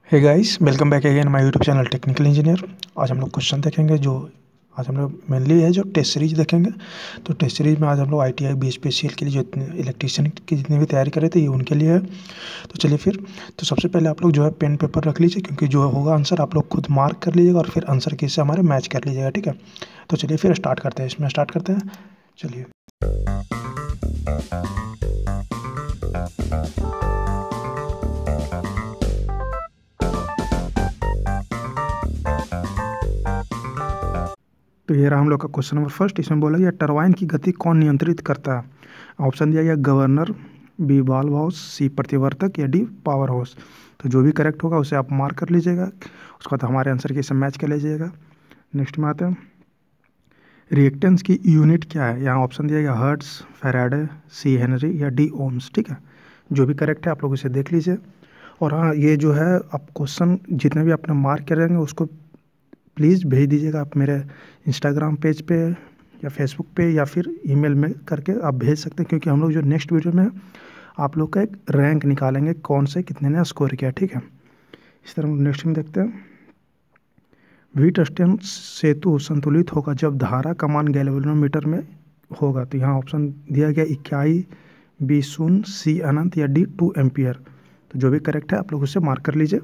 Hey guys, welcome back again my YouTube channel technical engineer. आज हम लोग question देखेंगे जो आज हम लोग मेनली है जो टेस्ट सीरीज देखेंगे। तो टेस्ट सीरीज में आज हम लोग ITI Bsphcl के लिए जो इलेक्ट्रिशियन की जितनी भी तैयारी कर रहे थे ये उनके लिए है। तो चलिए फिर तो सबसे पहले आप लोग जो है पेन पेपर रख लीजिए, क्योंकि जो होगा आंसर आप लोग खुद मार्क कर लीजिएगा और फिर आंसर के से हमारे मैच कर लीजिएगा। ठीक है, तो चलिए फिर स्टार्ट करते हैं। इसमें स्टार्ट करते हैं, चलिए। तो ये रहा हम लोग का क्वेश्चन नंबर फर्स्ट। इसमें बोला गया टरबाइन की गति कौन नियंत्रित करता है। ऑप्शन दिया गया governor, B valve house, C प्रतिवर्तक या डी पावर हाउस। तो जो भी करेक्ट होगा उसे आप मार्क कर लीजिएगा, उसके बाद हमारे आंसर के साथ मैच कर लीजिएगा। नेक्स्ट में आते हैं, रिएक्टेंस की यूनिट क्या है। यहाँ ऑप्शन दिया गया हर्ट्स, फैराडे, सी हेनरी या डी ओम्स। ठीक है, जो भी करेक्ट है आप लोग इसे देख लीजिए। और हाँ, ये जो है आप क्वेश्चन जितने भी आपने मार्क करेंगे उसको प्लीज़ भेज दीजिएगा आप मेरे इंस्टाग्राम पेज पे या फेसबुक पे या फिर ईमेल में करके आप भेज सकते हैं, क्योंकि हम लोग जो नेक्स्ट वीडियो में आप लोग का एक रैंक निकालेंगे कौन से कितने ने स्कोर किया। ठीक है, इस तरह नेक्स्ट में देखते हैं, व्हीटस्टोन सेतु संतुलित होगा जब धारा का मान गैल्वेनोमीटर में होगा। तो यहाँ ऑप्शन दिया गया इकाई, बी शून्य, सी अनंत या डी 2 एम्पियर। तो जो भी करेक्ट है आप लोग उसे मार्क कर लीजिए।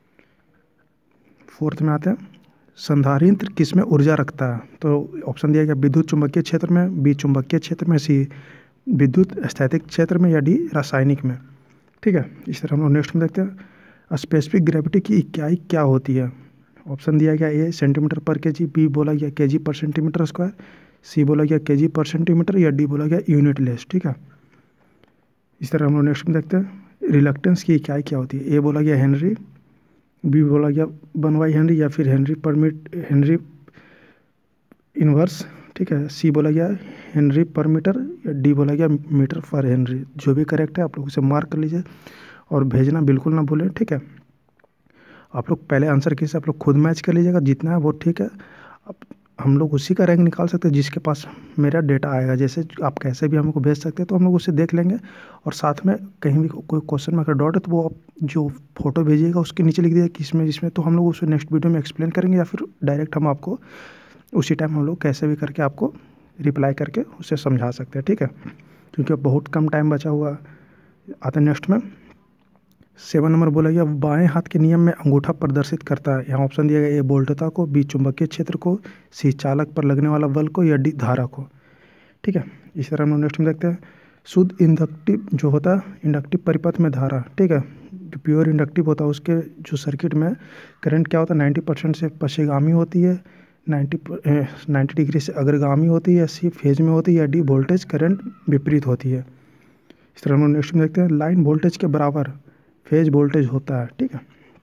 फोर्थ में आते हैं, संधारित्र किस में ऊर्जा रखता है। तो ऑप्शन दिया गया विद्युत चुंबकीय क्षेत्र में, बी चुंबकीय क्षेत्र में, सी विद्युत स्थैतिक क्षेत्र में या डी रासायनिक में। ठीक है, इस तरह हम लोग नेक्स्ट में देखते हैं, स्पेसिफिक ग्रेविटी की इकाई क्या होती है। ऑप्शन दिया गया A centimetre per KG, B बोला गया केजी पर सेंटीमीटर स्क्वायर, सी बोला गया केजी पर सेंटीमीटर या डी बोला गया यूनिट लेस। ठीक है, इस तरह हम लोग नेक्स्ट में देखते हैं, रिलक्टेंस की इकाई क्या होती है। ए बोला गया हेनरी, बी बोला गया 1/हेनरी या फिर हेनरी इनवर्स। ठीक है, सी बोला गया हेनरी पर मीटर या डी बोला गया मीटर पर हेनरी। जो भी करेक्ट है आप लोग उसे मार्क कर लीजिए और भेजना बिल्कुल ना भूलें। ठीक है, आप लोग पहले आंसर के से आप लोग खुद मैच कर लीजिएगा, जितना है वो ठीक है। अब हम लोग उसी का रैंक निकाल सकते हैं जिसके पास मेरा डेटा आएगा। जैसे आप कैसे भी हमको भेज सकते हैं, तो हम लोग उसे देख लेंगे और साथ में कहीं भी कोई क्वेश्चन में अगर डाउट है तो वो आप जो फोटो भेजिएगा उसके नीचे लिख दीजिएगा किसमें जिसमें, तो हम लोग उसे नेक्स्ट वीडियो में एक्सप्लेन करेंगे या फिर डायरेक्ट हम आपको उसी टाइम हम लोग कैसे भी करके आपको रिप्लाई करके उसे समझा सकते हैं। ठीक है, क्योंकि अब बहुत कम टाइम बचा हुआ। आते हैं नेक्स्ट में, 7 नंबर बोला गया बाएं हाथ के नियम में अंगूठा प्रदर्शित करता है। यहाँ ऑप्शन दिया गया ए बोल्टता को, बी चुंबकीय क्षेत्र को, सी चालक पर लगने वाला बल को या डी धारा को। ठीक है, इस तरह हम लोग नेक्स्ट में देखते हैं, शुद्ध इंडक्टिव जो होता है इंडक्टिव परिपथ में धारा। ठीक है, जो प्योर इंडक्टिव होता है उसके जो सर्किट में करंट क्या होता है 90% से पश्चिगामी होती है, 90 डिग्री से अग्रगामी होती है, सी फेज में होती है या डी वोल्टेज करंट विपरीत होती है। इस तरह हम लोग नेक्स्ट में देखते हैं, लाइन वोल्टेज के बराबर फेज वोल्टेज होता है। ठीक है,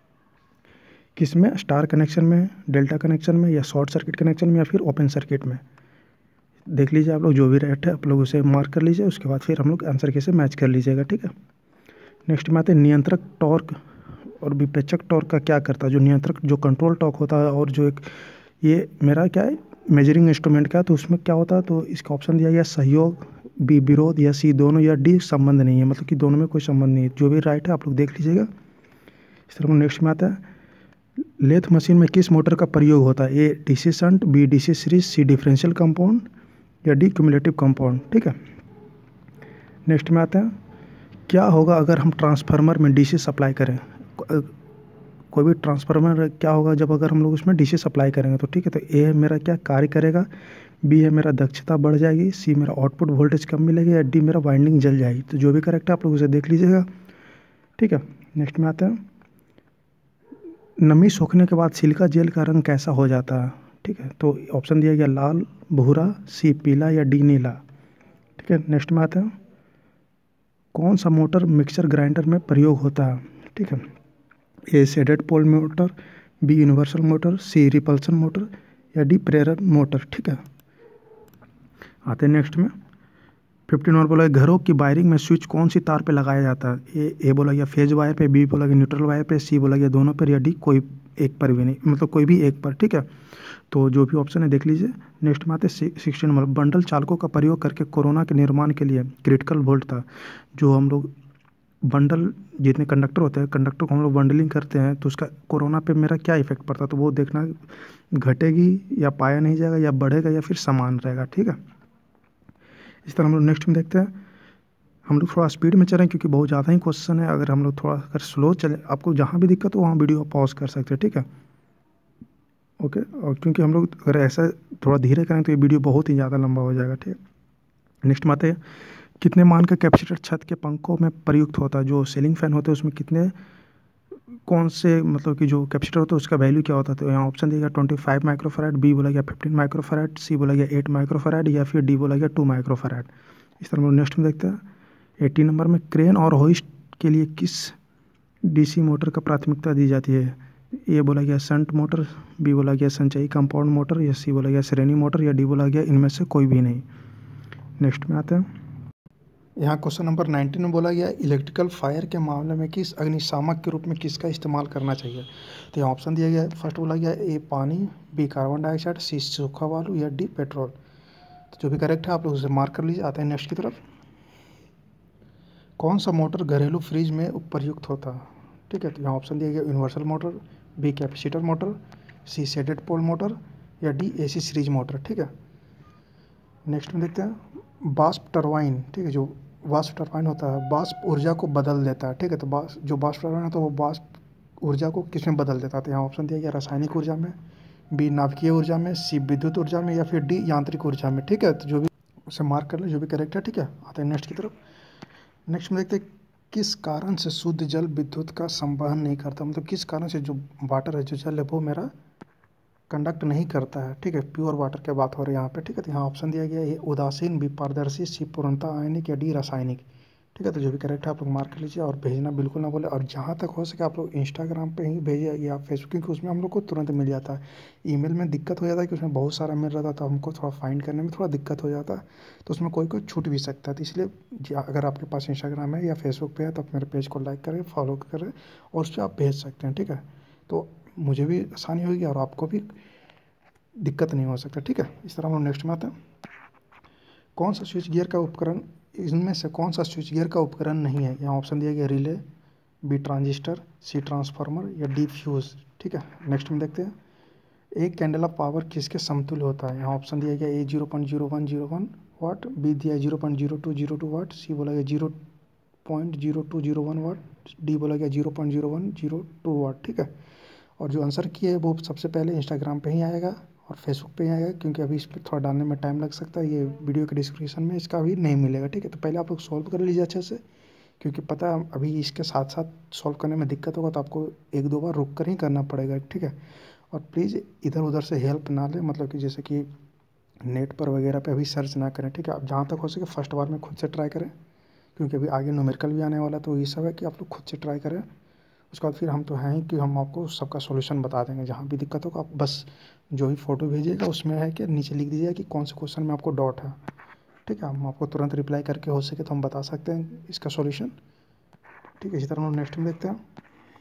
किसमें, स्टार कनेक्शन में, डेल्टा कनेक्शन में या शॉर्ट सर्किट कनेक्शन में या फिर ओपन सर्किट में। देख लीजिए आप लोग, जो भी रेट है आप लोग उसे मार्क कर लीजिए, उसके बाद फिर हम लोग आंसर के से मैच कर लीजिएगा। ठीक है, नेक्स्ट में आते हैं, नियंत्रक टॉर्क और विपेचक टॉर्क का क्या करता है। जो नियंत्रक जो कंट्रोल टॉर्क होता है और जो एक ये मेरा क्या है मेजरिंग इंस्ट्रूमेंट का है, तो उसमें क्या होता है, तो इसका ऑप्शन दिया गया सहयोग, बी विरोध या सी दोनों या डी संबंध नहीं है, मतलब कि दोनों में कोई संबंध नहीं है। जो भी राइट है आप लोग देख लीजिएगा। इस तरह नेक्स्ट में आता है, लेथ मशीन में किस मोटर का प्रयोग होता है। A DC shunt, B DC series, C differential compound या डी क्यूमुलेटिव कंपाउंड। ठीक है, नेक्स्ट में आता है, क्या होगा अगर हम ट्रांसफार्मर में डीसी सप्लाई करें। कोई भी ट्रांसफार्मर क्या होगा जब अगर हम लोग उसमें डीसी सप्लाई करेंगे। तो ठीक है, तो ए मेरा क्या कार्य करेगा, बी है मेरा दक्षता बढ़ जाएगी, सी मेरा आउटपुट वोल्टेज कम मिलेगी या डी मेरा वाइंडिंग जल जाएगी। तो जो भी करेक्ट है आप लोग उसे देख लीजिएगा। ठीक है, नेक्स्ट में आता है, नमी सूखने के बाद सिलिका जेल का रंग कैसा हो जाता है। ठीक है, तो ऑप्शन दिया गया लाल, भूरा, सी पीला या डी नीला। ठीक है, नेक्स्ट में आता है, कौन सा मोटर मिक्सर ग्राइंडर में प्रयोग होता है। ठीक है, A shaded pole motor, B universal motor, C repulsion motor या डी प्रेरक मोटर। ठीक है, आते हैं नेक्स्ट में, 15 और बोला घरों की वायरिंग में स्विच कौन सी तार पे लगाया जाता है। ए बोला गया फेज वायर पे, बी बोला गया न्यूट्रल वायर पे, सी बोला गया दोनों पर या डी कोई एक पर भी नहीं, मतलब कोई भी एक पर। ठीक है, तो जो भी ऑप्शन है देख लीजिए। नेक्स्ट में आते हैं 16 नंबर, बंडल चालकों का प्रयोग करके कोरोना के निर्माण के लिए क्रिटिकल वोल्ट था जो हम लोग बंडल जितने कंडक्टर होते हैं, कंडक्टर को हम लोग बंडलिंग करते हैं तो उसका कोरोना पे मेरा क्या इफेक्ट पड़ता है, तो वो देखना घटेगी या पाया नहीं जाएगा या बढ़ेगा या फिर समान रहेगा, ठीक है। इस तरह हम लोग नेक्स्ट में देखते हैं। हम लोग थोड़ा स्पीड में चलें क्योंकि बहुत ज़्यादा ही क्वेश्चन है। अगर हम लोग थोड़ा अगर स्लो चले, आपको जहाँ भी दिक्कत हो वहाँ वीडियो पॉज कर सकते हैं, ठीक है। ओके, और क्योंकि हम लोग अगर ऐसा थोड़ा धीरे करें तो ये वीडियो बहुत ही ज़्यादा लंबा हो जाएगा, ठीक है। नेक्स्ट में आते हैं, कितने मान का कैपेसिटर छत के पंखों में प्रयुक्त होता है। जो सीलिंग फैन होते हैं उसमें कितने, कौन से मतलब कि जो कैपेसिटर होता है उसका वैल्यू क्या होता है। तो यहाँ ऑप्शन दिया गया 25 माइक्रोफैराड, बी बोला गया 15 माइक्रोफैराड, सी बोला गया 8 माइक्रोफैराड या फिर डी बोला गया 2 माइक्रोफैराड। इस तरह हम नेक्स्ट में देखते हैं 80 नंबर में, क्रेन और होइस्ट के लिए किस डीसी मोटर का प्राथमिकता दी जाती है। ए बोला गया शंट मोटर, बी बोला गया संचयी कंपाउंड मोटर, या सी बोला गया श्रेणी मोटर, या डी बोला गया इनमें से कोई भी नहीं। नेक्स्ट में आते हैं, यहाँ क्वेश्चन नंबर 19 में बोला गया इलेक्ट्रिकल फायर के मामले में किस अग्निशामक के रूप में किसका इस्तेमाल करना चाहिए। तो यहाँ ऑप्शन दिया गया है, फर्स्ट बोला गया ए पानी, बी कार्बन डाइऑक्साइड, सी सूखा बालू, या डी पेट्रोल। तो जो भी करेक्ट है आप लोग उसे मार्क कर लीजिए। आते हैं नेक्स्ट की तरफ। कौन सा मोटर घरेलू फ्रिज में प्रयुक्त होता है, ठीक है। तो यहाँ ऑप्शन दिया गया universal motor, B capacitor motor, C shaded pole motor, या डी एसी सीरीज मोटर, ठीक है। नेक्स्ट में देखते हैं बाष्प टरबाइन, ठीक है। जो वाष्प टरबाइन होता है वाष्प ऊर्जा को बदल देता है, ठीक है। तो जो वाष्प टरबाइन है तो वो वाष्प ऊर्जा को किस में बदल देता है। तो यहाँ ऑप्शन दिया गया रासायनिक ऊर्जा में, बी नाभिकीय ऊर्जा में, सी विद्युत ऊर्जा में, या फिर डी यांत्रिक ऊर्जा में, ठीक है। तो जो भी उसे मार्क कर ले, जो भी करेक्ट है, ठीक है। आते हैं नेक्स्ट की तरफ। नेक्स्ट में देखते हैं किस कारण से शुद्ध जल विद्युत का संवहन नहीं करता। मतलब किस कारण से जो वाटर है, जो जल है, वो मेरा कंडक्ट नहीं करता है, ठीक है। प्योर वाटर की बात हो रही है यहाँ पे, ठीक है। तो यहाँ ऑप्शन दिया गया है उदासीन, बी पारदर्शी, सी पूर्णतः आयनिक, या डी रासायनिक, ठीक है। तो जो भी करेक्ट है आप लोग मार्क कर लीजिए और भेजना बिल्कुल ना बोले। और जहाँ तक हो सके आप लोग इंस्टाग्राम पे ही भेजिए या फेसबुक, क्योंकि उसमें हम लोग को तुरंत मिल जाता है। ईमेल में दिक्कत हो जाता है कि उसमें बहुत सारा मिल रहा था तो हमको थोड़ा फाइंड करने में थोड़ा दिक्कत हो जाता है, तो उसमें कोई कोई छूट भी सकता है। तो इसलिए अगर आपके पास इंस्टाग्राम है या फेसबुक पे है तो आप मेरे पेज को लाइक करें, फॉलो करें और उस पर आप भेज सकते हैं, ठीक है। तो मुझे भी आसानी होगी और आपको भी दिक्कत नहीं हो सकता, ठीक है। इस तरह हम लोग नेक्स्ट में आते हैं। कौन सा स्विच गियर का उपकरण, इनमें से कौन सा स्विच गियर का उपकरण नहीं है। यहाँ ऑप्शन दिया गया relay, B transistor, C transformer, या डी फ्यूज, ठीक है। नेक्स्ट में देखते हैं एक कैंडल ऑफ पावर किसके समतुल्य होता है। यहाँ ऑप्शन दिया गया ए 0.0101 वाट, बी दिया 0.0202 वाट, सी बोला गया 0.0201 वाट, डी बोला गया 0.0102 वाट, ठीक है। और जो आंसर की है वो सबसे पहले इंस्टाग्राम पे ही आएगा और फेसबुक पे ही आएगा, क्योंकि अभी इस पर थोड़ा डालने में टाइम लग सकता है। ये वीडियो के डिस्क्रिप्शन में इसका भी नहीं मिलेगा, ठीक है। तो पहले आप लोग सॉल्व कर लीजिए अच्छे से, क्योंकि पता है अभी इसके साथ साथ सॉल्व करने में दिक्कत होगा तो आपको एक दो बार रुक कर ही करना पड़ेगा, ठीक है। और प्लीज़ इधर उधर से हेल्प ना लें, मतलब कि जैसे कि नेट पर वगैरह पे अभी सर्च ना करें, ठीक है। आप जहाँ तक हो सके फर्स्ट बार में खुद से ट्राई करें, क्योंकि अभी आगे न्यूमेरिकल भी आने वाला है। तो ये सब है कि आप लोग खुद से ट्राई करें, उसके बाद फिर हम तो हैं ही कि हम आपको सबका सॉल्यूशन बता देंगे। जहाँ भी दिक्कत होगा आप बस जो भी फ़ोटो भेजिएगा उसमें है कि नीचे लिख दीजिएगा कि कौन से क्वेश्चन में आपको डाउट है, ठीक है। हम आपको तुरंत रिप्लाई करके हो सके तो हम बता सकते हैं इसका सॉल्यूशन, ठीक है। इसी तरह हम नेक्स्ट में देखते हैं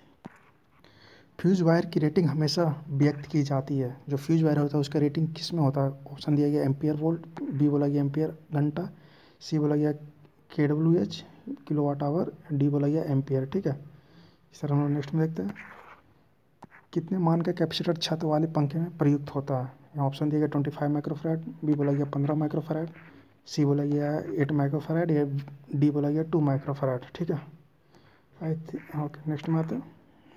फ्यूज़ वायर की रेटिंग हमेशा व्यक्त की जाती है। जो फ्यूज़ वायर होता है उसका रेटिंग किस में होता है। ऑप्शन दिया गया एम्पियर वोल्ट, बी बोला गया एम्पियर घंटा, सी बोला गया KWH किलोवाट आवर, डी बोला गया एम्पियर, ठीक है। इस तरह हम लोग नेक्स्ट में देखते हैं कितने मान का कैपेसिटर छत वाले पंखे में प्रयुक्त होता है। यहाँ ऑप्शन दिया गया 25 माइक्रोफैराड, बी बोला गया 15 माइक्रोफैराड, सी बोला गया 8 माइक्रोफैराड, या डी बोला गया 2 माइक्रोफैराड, ठीक है। I think okay. नेक्स्ट में आते हैं,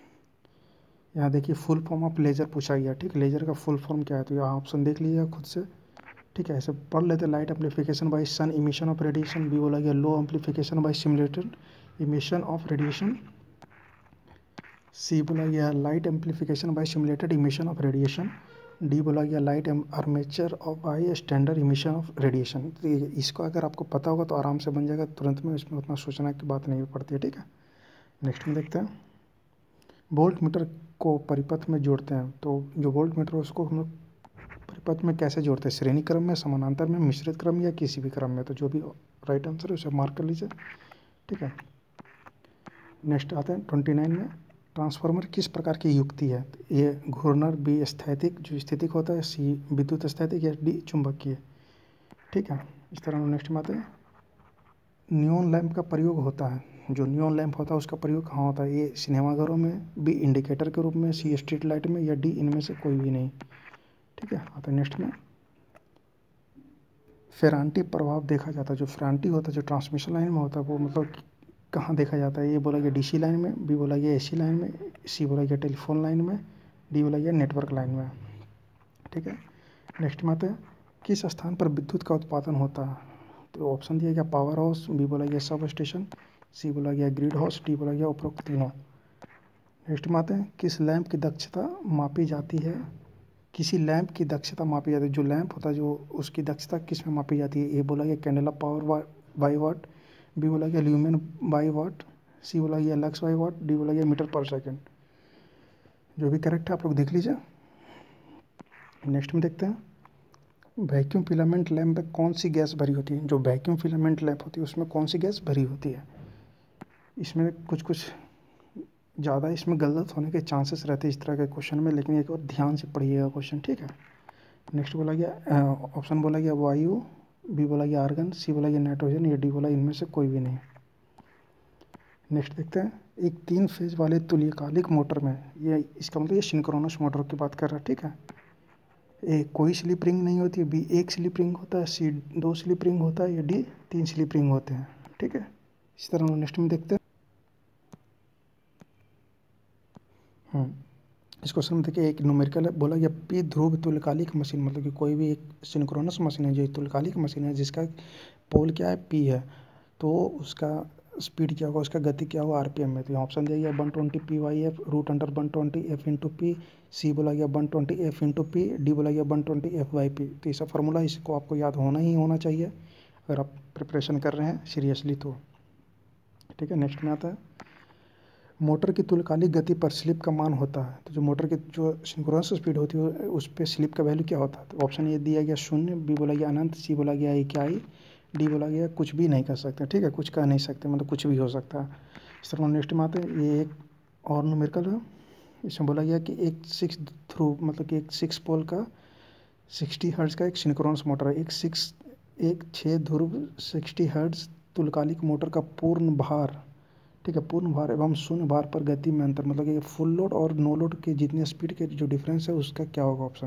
यहाँ देखिए फुल फॉर्म ऑफ लेजर पूछा गया, ठीक है। लेजर का फुल फॉर्म क्या है, तो यहाँ ऑप्शन देख लीजिएगा खुद से, ठीक है। ऐसे पढ़ लेते हैं light amplification by sun emission of radiation, B बोला गया low amplification by simulated emission of radiation, C बोला गया light amplification by simulated emission of radiation, D बोला गया light armature of by standard emission of radiation. तो इसको अगर आपको पता होगा तो आराम से बन जाएगा तुरंत में, इसमें उतना सोचने की बात नहीं पड़ती है, ठीक है। नेक्स्ट में देखते हैं वोल्ट मीटर को परिपथ में जोड़ते हैं। तो जो वोल्ट मीटर है उसको हम लोग परिपथ में कैसे जोड़ते हैं, श्रेणी क्रम में, समानांतर में, मिश्रित क्रम, या किसी भी क्रम में। तो जो भी राइट आंसर है उसे मार्क कर लीजिए, ठीक है। नेक्स्ट आते हैं 29 में ट्रांसफार्मर किस प्रकार की युक्ति है। ए घूर्णन, बी स्थैतिक जो स्थितिक होता है, सी विद्युत स्थैतिक, या डी चुंबकीय, ठीक है। इस तरह हम नेक्स्ट में आते हैं नियॉन लैंप का प्रयोग होता है जो नियॉन लैंप होता है उसका प्रयोग कहाँ होता है? ए सिनेमाघरों में, बी इंडिकेटर के रूप में, सी स्ट्रीट लाइट में, या डी इनमें से कोई भी नहीं। ठीक है, आता है नेक्स्ट में फेरांटी प्रभाव देखा जाता है। जो फेरांटी होता है जो ट्रांसमिशन लाइन में होता है वो मतलब कहाँ देखा जाता है? ये बोला गया डीसी लाइन में, बी बोला गया एसी लाइन में, सी बोला गया टेलीफोन लाइन में, डी बोला गया नेटवर्क लाइन में। ठीक है, नेक्स्ट में आते हैं किस स्थान पर विद्युत का उत्पादन होता है? तो ऑप्शन दिया गया पावर हाउस, बी बोला गया सब स्टेशन, सी बोला गया ग्रिड हाउस, डी बोला गया उपरोक्त तीनों। नेक्स्ट में आते हैं किस लैंप की दक्षता मापी जाती है? किसी लैंप की दक्षता मापी जाती है, जो लैंप होता है जो उसकी दक्षता किस में मापी जाती है? ए बोला गया candela power by watt, B बोला गया ल्यूमेन बाई वाट, सी बोला गया लक्स बाई वाट, डी बोला गया मीटर पर सेकेंड। जो भी करेक्ट है आप लोग देख लीजिए। नेक्स्ट में देखते हैं वैक्यूम फिलामेंट लैंप में कौन सी गैस भरी होती है? जो वैक्यूम फिलामेंट लैंप होती है उसमें कौन सी गैस भरी होती है? इसमें कुछ ज़्यादा इसमें गलत होने के चांसेस रहते हैं इस तरह के क्वेश्चन में, लेकिन एक और ध्यान से पढ़िएगा क्वेश्चन। ठीक है, नेक्स्ट बोला गया ऑप्शन बोला गया वायु, बी बोला गया आर्गन, सी बोला गया नाइट्रोजन, या डी बोला इनमें से कोई भी नहीं। नेक्स्ट देखते हैं एक 3 फेज वाले तुल्यकालिक मोटर में, ये इसका मतलब ये सिंक्रोनस मोटर की बात कर रहा है। ठीक है, ए कोई स्लिप रिंग नहीं होती है, बी एक स्लिप रिंग होता है, सी 2 स्लिप रिंग होता है, या डी 3 स्लिप रिंग होते हैं। ठीक है, इस तरह हम नेक्स्ट में देखते हैं। इस क्वेश्चन में देखिए एक न्यूमेरिकल है, बोला गया पी ध्रुव तुल्यकालिक मशीन, मतलब कि कोई भी एक सिंक्रोनस मशीन है जो तुल्यकालिक मशीन है जिसका पोल क्या है? पी है, तो उसका स्पीड क्या होगा, उसका गति क्या होगा? आरपीएम में। तो यहाँ ऑप्शन दिया गया 120 P Y F root under 120 F into P, C बोला गया 120 एफ इंटू पी, डी बोला गया 120 एफ बाई पी। तो इसका फार्मूला इसको आपको याद होना ही होना चाहिए अगर आप प्रिपरेशन कर रहे हैं सीरियसली तो। ठीक है, नेक्स्ट में आता है मोटर की तुल्यकालिक गति पर स्लिप का मान होता है। तो जो मोटर की जो सिंक्रोनस स्पीड होती है उस पर स्लिप का वैल्यू क्या होता है? तो ऑप्शन ये दिया गया 0, बी बोला गया अनंत, सी बोला गया इकाई, डी बोला गया कुछ भी नहीं कर सकते। ठीक है, कुछ कह नहीं सकते, मतलब कुछ भी हो सकता है। इस तरह नेक्स्ट में आते हैं ये एक और न्यूमेरिकल है, इसमें बोला गया कि एक 6 थ्रू मतलब कि एक 6 पोल का 60 हर्ट्ज का एक सिंक्रोनस मोटर है। एक 6 ध्रुव 60 हर्ट्ज तुल्यकालिक मोटर का पूर्ण भार, ठीक है, पूर्ण भार एवं शून्य भार पर गति में अंतर, मतलब कि फुल लोड और नो लोड के जितने स्पीड के जो डिफरेंस है उसका क्या होगा ऑप्शन?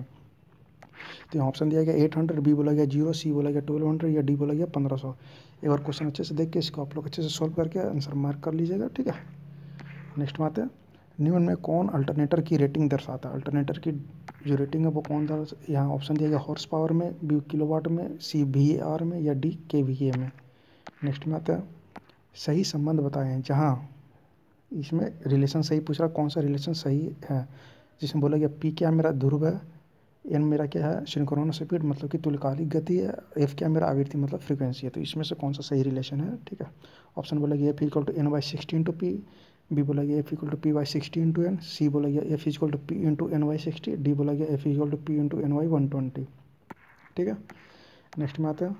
तो यहाँ ऑप्शन दिया गया 800, बी बोला गया 0, सी बोला गया 1200, या डी बोला गया 1500। एक बार क्वेश्चन अच्छे से देख के इसको आप लोग अच्छे से सॉल्व करके आंसर मार्क कर लीजिएगा। ठीक है, नेक्स्ट में आते हैं निम्न में कौन अल्टरनेटर की रेटिंग दर्शाता है? अल्टरनेटर की जो रेटिंग है वो कौन दर्शा? यहाँ ऑप्शन दिया गया हॉर्स पावर में, बी किलोवाट में, सी VAR में, या डी KVA में। नेक्स्ट में आता है सही संबंध बताएं जहाँ इसमें रिलेशन सही पूछ रहा, कौन सा रिलेशन सही है? जिसमें बोला गया पी क्या मेरा ध्रुव है, एन मेरा क्या है सिंक्रोनस स्पीड मतलब कि तुल्यकालिक गति है, एफ क्या मेरा आवृत्ति मतलब फ्रीक्वेंसी है। तो इसमें से कौन सा सही रिलेशन है? ठीक है, ऑप्शन बोला गया F equal to N/60 into P, B बोला गया F equal to P/60 into N, C बोला गया F equal to P into N/60, D बोला गया F equal to P into NY120। ठीक है, नेक्स्ट में आते हैं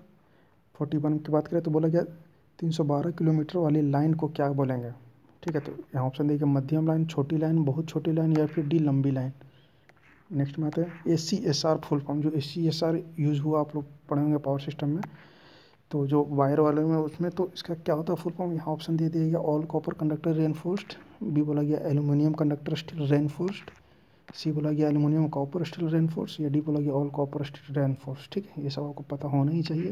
41 की बात करें तो बोला गया 312 किलोमीटर वाली लाइन को क्या बोलेंगे? ठीक है, तो यहाँ ऑप्शन देखिए मध्यम लाइन, छोटी लाइन, बहुत छोटी लाइन, या फिर डी लंबी लाइन। नेक्स्ट में आते हैं ACSR फुल फॉर्म, जो ACSR यूज़ हुआ आप लोग पढ़े होंगे पावर सिस्टम में, तो जो वायर वाले में उसमें तो इसका क्या होता है फुल फॉर्म? यहाँ ऑप्शन दे दिया गया all copper conductor reinforced, B बोला गया aluminium conductor steel reinforced, C बोला गया एल्यूमिनियम कॉपर स्टील रेनफोर्स, या डी बोला गया ऑल कॉपर स्टील रेनफोर्स। ठीक है, ये सब आपको पता होना ही चाहिए।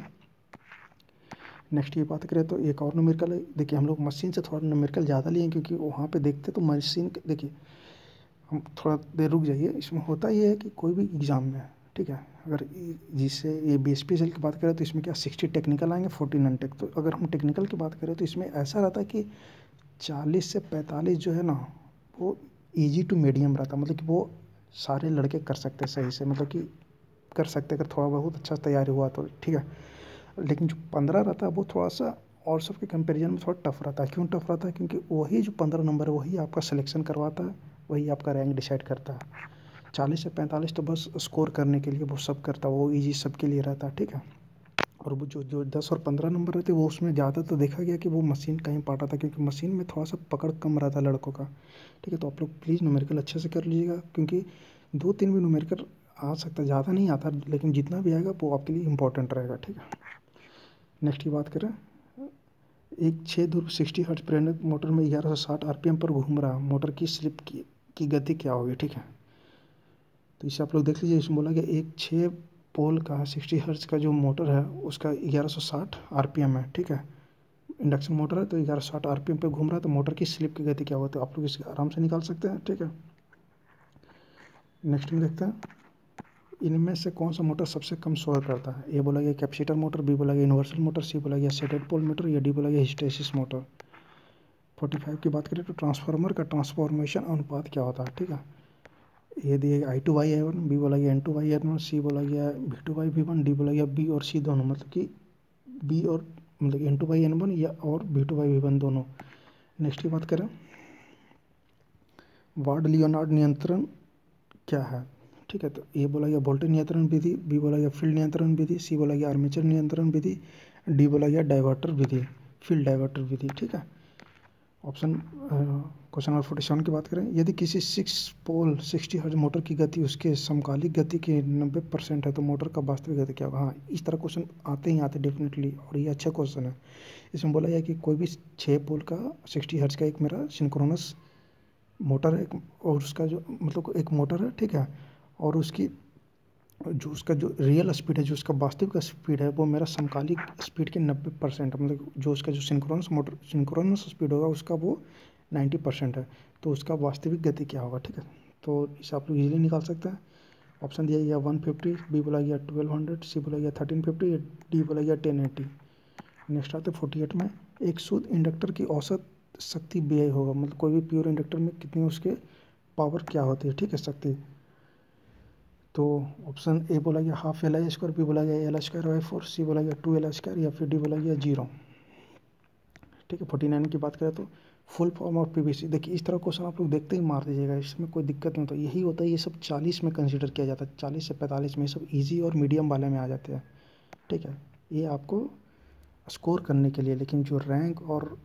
नेक्स्ट ये बात करें तो एक और न्यूमेरिकल है, देखिए हम लोग मशीन से थोड़ा न्यूमेरिकल ज़्यादा लिए क्योंकि वहाँ पे देखते तो मशीन देखिए हम थोड़ा देर रुक जाइए। इसमें होता ये है कि कोई भी एग्ज़ाम में, ठीक है, अगर जिससे ये Bsphcl की बात करें तो इसमें क्या 60 टेक्निकल आएंगे 40 नॉन टेक। तो अगर हम टेक्निकल की बात करें तो इसमें ऐसा रहता है कि 40 से 45 जो है ना वो ईजी टू मीडियम रहता है, मतलब कि वो सारे लड़के कर सकते हैं सही से, मतलब कि कर सकते अगर थोड़ा बहुत अच्छा तैयारी हुआ तो। ठीक है, लेकिन जो 15 रहता है वो थोड़ा सा और सबके कंपैरिजन में थोड़ा टफ रहता है। क्यों टफ रहता है? क्योंकि वही जो 15 नंबर है वही आपका सिलेक्शन करवाता है, वही आपका रैंक डिसाइड करता है। 40 से 45 तो बस स्कोर करने के लिए वो सब करता है, वो इजी सबके लिए रहता है। ठीक है, और वो जो 10 और 15 नंबर रहते वो उसमें ज़्यादा तो देखा गया कि वो मशीन का ही पार्ट आता है, क्योंकि मशीन में थोड़ा सा पकड़ कम रहता है लड़कों का। ठीक है, तो आप लोग प्लीज़ न्यूमेरिकल अच्छे से कर लीजिएगा, क्योंकि 2-3 भी न्यूमेरिकल आ सकता है, ज़्यादा नहीं आता, लेकिन जितना भी आएगा वो आपके लिए इंपॉर्टेंट रहेगा। ठीक है, नेक्स्ट की बात करें एक 6 ध्रुव 60 हर्ट्ज प्रेरक मोटर में 1160 आरपीएम पर घूम रहा मोटर की स्लिप की गति क्या होगी, ठीक है। तो इसे आप लोग देख लीजिए, इसमें बोला गया एक 6 पोल का 60 हर्ट्ज का जो मोटर है उसका 1160 आरपीएम है, ठीक है। इंडक्शन मोटर है तो 1160 आरपीएम पे घूम रहा है, तो मोटर की स्लिप की गति क्या होती है आप लोग इसे आराम से निकाल सकते हैं, ठीक है। नेक्स्ट में देखते हैं, इनमें से कौन सा मोटर सबसे कम शोर करता है। ए बोला गया कैपेसिटर मोटर, बी बोला गया यूनिवर्सल मोटर, सी बोला गया सेटेड पोल मोटर, या डी बोला गया हिस्टैरिसीस मोटर। 45 की बात करें तो ट्रांसफार्मर का ट्रांसफॉर्मेशन अनुपात क्या होता है, ठीक है। ये दिए I2/I1, बी बोला गया N2/N1, सी बोला गया V2/V1, डी बोला गया बी और सी दोनों, मतलब कि बी और मतलब N2/N1 या और V2/V1 दोनों। नेक्स्ट की बात करें, वार्ड लियोनार्ड नियंत्रण क्या है, ठीक है। तो ए बोला गया वोल्टेज नियंत्रण विधि, बी बोला गया फील्ड नियंत्रण विधि, सी बोला गया आर्मेचर नियंत्रण विधि, डी बोला गया डाइवर्टर विधि, फील्ड डाइवर्टर विधि, ठीक है। ऑप्शन क्वेश्चन नंबर 47 की बात करें, यदि किसी 6 पोल 60 हर्ट्ज मोटर की गति उसके समकालिक गति के 90% है तो मोटर का वास्तविक गति क्या होगा। हाँ, इस तरह क्वेश्चन आते ही आते डेफिनेटली, और ये अच्छा क्वेश्चन है। इसमें बोला गया कि कोई भी 6 पोल का 60 हर्ट्ज का एक मेरा सिंक्रोनस मोटर है, और उसका जो मतलब एक मोटर है, ठीक है। और उसकी जो उसका जो रियल स्पीड है, जो उसका वास्तविक स्पीड है, वो मेरा समकालिक स्पीड के 90%, मतलब जो उसका जो सिंक्रोनस स्पीड होगा उसका वो 90% है, तो उसका वास्तविक गति क्या होगा, ठीक है। तो इसे आप लोग इजीली निकाल सकते हैं। ऑप्शन दिया गया 150, बी बोला गया 1200, सी बोला गया 1350, डी बोला गया 1080। नेक्स्ट आते 48 में, एक शुद्ध इंडक्टर की औसत शक्ति व्यय होगा, मतलब कोई भी प्योर इंडक्टर में कितनी उसके पावर क्या होती है, ठीक है, शक्ति। तो ऑप्शन ए बोला गया हाफ Li², बी बोला गया L²/4, सी बोला गया 2L², या फिर डी बोला गया 0, ठीक है। 49 की बात करें तो फुल फॉर्म ऑफ पीवीसी, देखिए इस तरह क्वेश्चन आप लोग देखते ही मार दीजिएगा, इसमें कोई दिक्कत नहीं होता। यही होता है, ये सब 40 में कंसीडर किया जाता है, 40 से 45 में, ये सब ईजी और मीडियम वाले में आ जाते हैं, ठीक है। ये आपको स्कोर करने के लिए, लेकिन जो रैंक और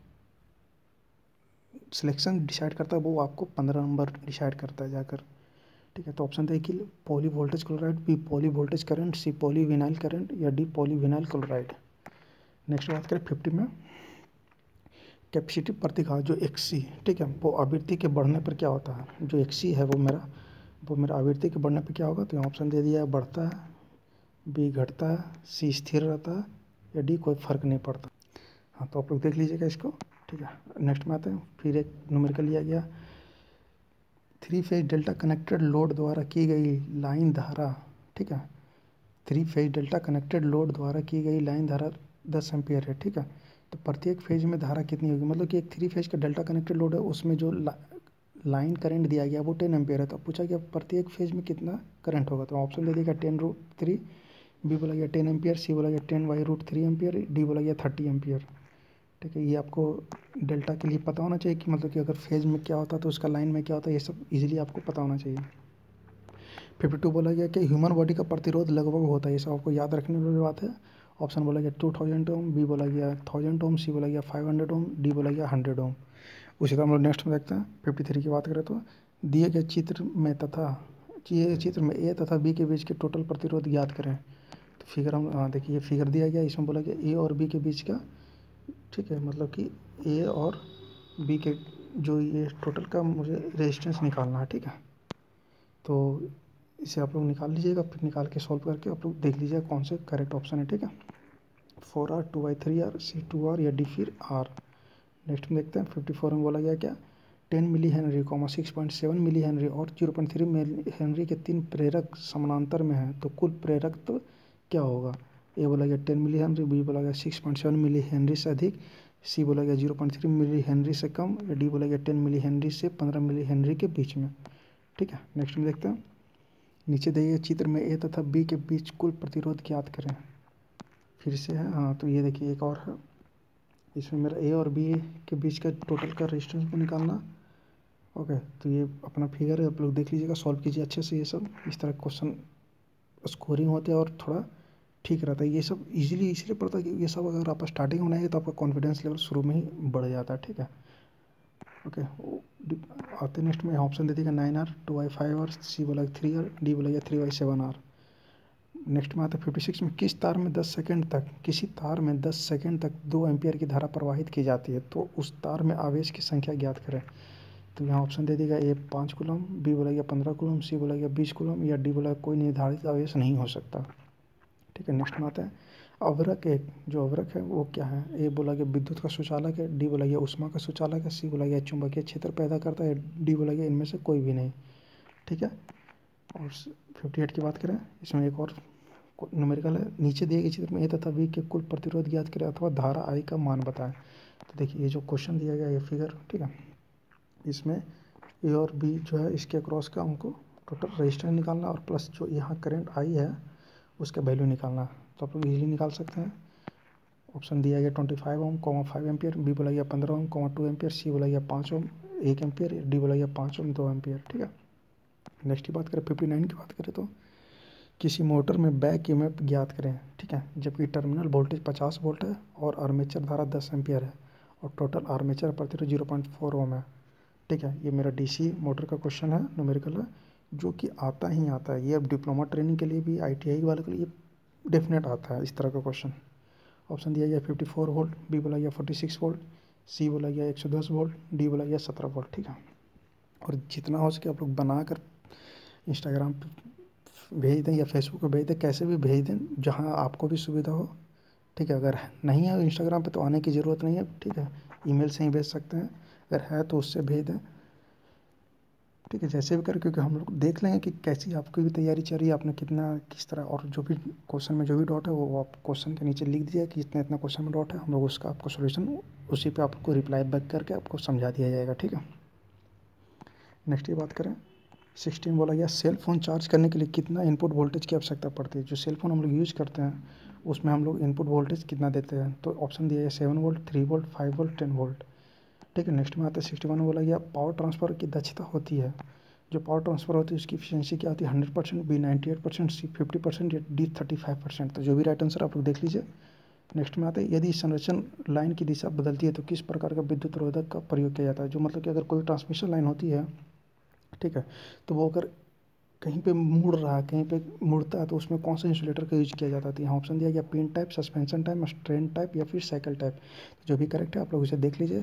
सिलेक्शन डिसाइड करता है वो आपको 15 नंबर डिसाइड करता है जाकर, ठीक है। तो ऑप्शन देखिए, poly voltage chloride, B poly voltage current, C poly vinyl current, या D poly vinyl chloride. Next बात करें 50 में, कैपेसिटिव प्रतिघात जो XC, ठीक है, वो आवृत्ति के बढ़ने पर क्या होता है। जो XC है वो मेरा आवृत्ति के बढ़ने पर क्या होगा। तो यहाँ ऑप्शन दे दिया है, बढ़ता है, बी घटता है, सी स्थिर रहता है, या डी कोई फर्क नहीं पड़ता। हाँ, तो आप लोग देख लीजिएगा इसको, ठीक है। नेक्स्ट में आते हैं, फिर एक न्यूमेरिकल लिया गया, 3 फेज डेल्टा कनेक्टेड लोड द्वारा की गई लाइन धारा, ठीक है। 3 फेज डेल्टा कनेक्टेड लोड द्वारा की गई लाइन धारा 10 एम्पियर है, ठीक है। तो प्रत्येक फेज में धारा कितनी होगी, मतलब कि एक 3 फेज का डेल्टा कनेक्टेड लोड है, उसमें जो लाइन करंट दिया गया वो 10 एम्पियर है। तो पूछा गया प्रत्येक फेज में कितना करंट होगा। तो ऑप्शन दे दिएगा 10√3, बी बोला गया 10 एम्पियर, सी बोला गया 10/√3 एम्पियर, डी बोला गया 30 एम्पियर, ठीक है। ये आपको डेल्टा के लिए पता होना चाहिए कि मतलब कि अगर फेज में क्या होता है तो उसका लाइन में क्या होता है, ये सब इजीली आपको पता होना चाहिए। 52 बोला गया कि ह्यूमन बॉडी का प्रतिरोध लगभग होता है, ये सब आपको याद रखने वाली बात है। ऑप्शन बोला गया 2000 ओम, बी बोला गया 1000 ओम, सी बोला गया 500 ओम, डी बोला गया 100 ओम। उसी तरह हम लोग नेक्स्ट में देखते हैं 53 की बात करें तो, दिए गए चित्र में ए तथा बी के बीच के टोटल प्रतिरोध ज्ञात करें। तो फिगर हम देखिए, ये फिगर दिया गया, इसमें बोला गया ए और बी के बीच का, ठीक है, मतलब कि ए और बी के जो ये टोटल का मुझे रेजिस्टेंस निकालना है, ठीक है। तो इसे आप लोग निकाल लीजिएगा, फिर निकाल के सॉल्व करके आप लोग देख लीजिएगा कौन से करेक्ट ऑप्शन है, ठीक है। 4R 2/3R, सी 2R, या डी फिर आर। नेक्स्ट में देखते हैं 54 में बोला गया क्या, 10 मिली हेनरी 6.7 मिली हेनरी और 0.3 मिली हेनरी के 3 प्रेरक समानांतर में हैं, तो कुल प्रेरकत्व क्या होगा। ए बोला गया 10 मिली हेनरी, बी बोला गया 6.7 मिली हेनरी से अधिक, सी बोला गया 0.3 मिली हेनरी से कम, या डी बोला गया 10 मिली हेनरी से 15 मिली हेनरी के बीच में, ठीक है। नेक्स्ट में देखते हैं, नीचे दिए गए चित्र में ए तथा बी के बीच कुल प्रतिरोध ज्ञात करें। फिर से है, हाँ, तो ये देखिए एक और है, इसमें मेरा ए और बी के बीच का टोटल का रेजिस्टेंस को निकालना। ओके, तो ये अपना फिगर है, आप लोग देख लीजिएगा, सॉल्व कीजिए अच्छे से। ये सब इस तरह क्वेश्चन स्कोरिंग होते हैं और थोड़ा ठीक रहता है। ये सब इजीली इसलिए पड़ता है कि ये सब अगर आप स्टार्टिंग में बनाएंगे तो आपका कॉन्फिडेंस लेवल शुरू में ही बढ़ जाता है, ठीक है। ओके, आते नेक्स्ट में ऑप्शन दे देगा 9R 2/5R, सी बोला 3R, डी बोला 3/7R। नेक्स्ट में आता है 56 में, किसी तार में 10 सेकंड तक 2 एम्पियर की धारा प्रवाहित की जाती है, तो उस तार में आवेश की संख्या ज्ञात करें। तो यहाँ ऑप्शन दे देगा, ए 5 कूलम, बी बोला 15 कूलम, सी बोला 20 कूलम, या डी बोला कोई निर्धारित आवेश नहीं हो सकता। ठीक है, नेक्स्ट में आता है अवरक। एक जो अवरक है वो क्या है? ए बोला विद्युत का सुचालक है, डी बोला ऊष्मा का सुचालक है, सी बोला चुंबकीय क्षेत्र पैदा करता है, डी बोला इनमें से कोई भी नहीं। ठीक है, और 58 की बात करें, इसमें एक और न्यूमेरिकल है, नीचे दिए गए चित्र में ए तथा बी के कुल प्रतिरोध ज्ञात करें अथवा धारा आई का मान बताएं। तो देखिए ये जो क्वेश्चन दिया गया ये फिगर, ठीक है, इसमें ए और बी जो है इसके अक्रॉस का हमको टोटल रेजिस्टेंस निकालना और प्लस जो यहाँ करंट आई है उसका वैल्यू निकालना। तो आप लोग इजीली निकाल सकते हैं। ऑप्शन दिया गया 25 ओम, 5 एम्पियर, बी बोला गया 15 ओम, 2 एम्पियर, सी बोला गया 5 ओम 1 एम्पियर, डी बोला गया 5 ओम 2 एम्पियर। ठीक है, नेक्स्ट की बात करें 59 की बात करें तो किसी मोटर में बैक ईएमएफ ज्ञात करें। ठीक है, जबकि टर्मिनल वोल्टेज 50 वोल्ट है और आर्मेचर धारा 10 एम्पियर है और टोटल आर्मेचर प्रतिरोध 0.4 ओम है। ठीक है, ये मेरा डीसी मोटर का क्वेश्चन है, न्यूमेरिकल है, जो कि आता ही आता है। ये अब डिप्लोमा ट्रेनिंग के लिए भी, आईटीआई वाले के लिए डेफिनेट आता है इस तरह का क्वेश्चन। ऑप्शन दिया गया 54 वोल्ट, बी बोला गया 46 वोल्ट, सी बोला गया 110 वोल्ट, डी बोला गया 17 वोल्ट। ठीक है, और जितना हो सके आप लोग बनाकर इंस्टाग्राम पे भेज दें या फेसबुक पे भेज दें, कैसे भी भेज दें जहां आपको भी सुविधा हो। ठीक है, अगर नहीं है इंस्टाग्राम पे तो आने की ज़रूरत नहीं है। ठीक है, ईमेल से ही भेज सकते हैं, अगर है तो उससे भेज दें। ठीक है, जैसे भी करें, क्योंकि हम लोग देख लेंगे कि कैसी आपकी भी तैयारी चल रही है, आपने कितना किस तरह, और जो भी क्वेश्चन में जो भी डाउट है वो आप क्वेश्चन के नीचे लिख दीजिए कि इतना इतना क्वेश्चन में डाउट है, हम लोग उसका आपको सोल्यूशन उसी पे आपको रिप्लाई बैक करके आपको समझा दिया जाएगा। ठीक है, नेक्स्ट की बात करें 16 बोला गया सेल फ़ोन चार्ज करने के लिए कितना इनपुट वोल्टेज की आवश्यकता पड़ती है। जो सेल फ़ोन हम लोग यूज़ करते हैं उसमें हम लोग इनपुट वोल्टेज कितना देते हैं। तो ऑप्शन दिया गया 7 वोल्ट, 3 वोल्ट, 5 वोल्ट, 10 वोल्ट। ठीक है, नेक्स्ट में आता है 61 बोला गया पावर ट्रांसफ़र की दक्षता होती है। जो पावर ट्रांसफ़र होती है उसकी एफिशिएंसी क्या होती है? 100%, बी 98%, सी 50% या डी 35%। तो जो भी राइट आंसर आप लोग देख लीजिए। नेक्स्ट में आता है यदि संरक्षण लाइन की दिशा बदलती है तो किस प्रकार का विद्युत रोधक का प्रयोग किया जाता है। जो मतलब कि अगर कोई ट्रांसमिशन लाइन होती है, ठीक है, तो वो अगर कहीं पे मुड़ रहा है, कहीं पे मुड़ता है, तो उसमें कौन सा इंसुलेटर का यूज किया जाता है। यहाँ ऑप्शन दिया गया pin type, suspension type, strain type या फिर साइकिल टाइप। जो भी करेक्ट है आप लोग उसे देख लीजिए।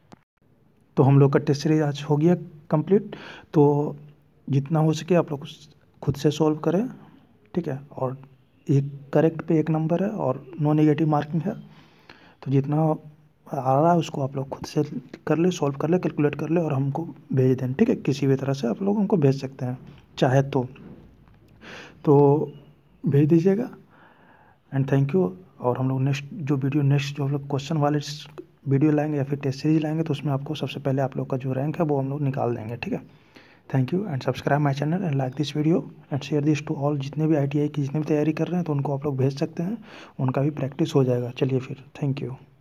तो हम लोग का टेस्ट सीरीज आज हो गया कंप्लीट। तो जितना हो सके आप लोग खुद से सॉल्व करें। ठीक है, और एक करेक्ट पे 1 नंबर है और नो नेगेटिव मार्किंग है। तो जितना आ रहा है उसको आप लोग खुद से कर ले, सॉल्व कर ले, कैलकुलेट कर ले और हमको भेज दें। ठीक है, किसी भी तरह से आप लोग हमको भेज सकते हैं चाहे तो भेज दीजिएगा। And thank you. और हम लोग नेक्स्ट जो हम लोग क्वेश्चन वाले वीडियो लाएंगे या फिर टेस्ट सीरीज लाएंगे तो उसमें आपको सबसे पहले आप लोग का जो रैंक है वो हम लोग निकाल देंगे। ठीक है, thank you and subscribe my channel and like this video and share this to all. जितने भी आईटीआई की जितने भी तैयारी कर रहे हैं तो उनको आप लोग भेज सकते हैं, उनका भी प्रैक्टिस हो जाएगा। चलिए फिर, थैंक यू।